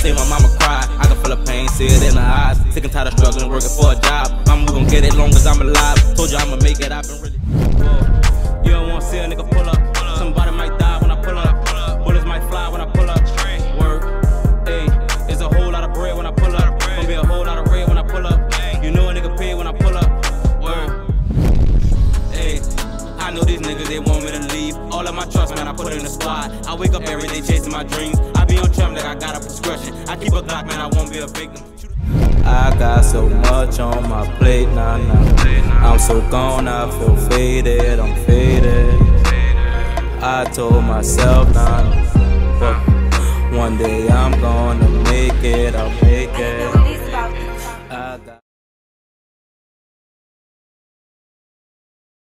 see my mama cry. I can feel the pain, see it in her eyes. Sick and tired of struggling, working for a job. Mama, we gon' get it long as I'm alive. Told you I'ma make it, I've been really. You don't wanna see a nigga pull up. Somebody might die when I pull up. Bullets might fly when I pull up. Work, ayy, it's a whole lot of bread when I pull up. Gonna be a whole lot of red when I pull up. You know a nigga pay when I pull up. Word, ayy, I know these niggas, they want me to leave. All of my trust, man, I put in the squad. I wake up every day chasing my dreams. I be on chum like I got a prescription. I keep a Glock, man, I won't be a victim. I got so much on my plate, nah. I'm so gone, I feel faded, I'm faded. I told myself, nah, one day I'm gonna make it, I'll make it.